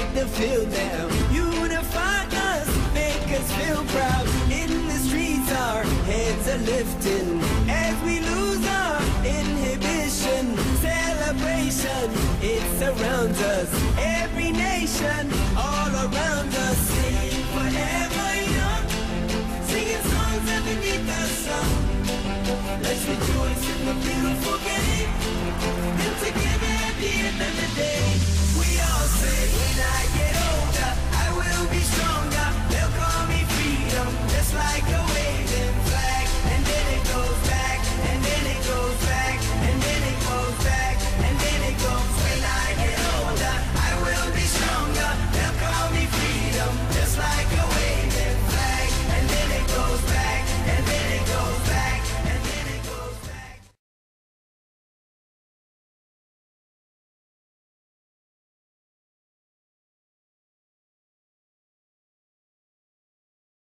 make them feel down. Unify us, make us feel proud. In the streets our heads are lifting as we lose our inhibition. Celebration, it surrounds us. Every nation, all around us. Sing forever young, singing songs underneath the sun. Let's rejoice in the beautiful game. And together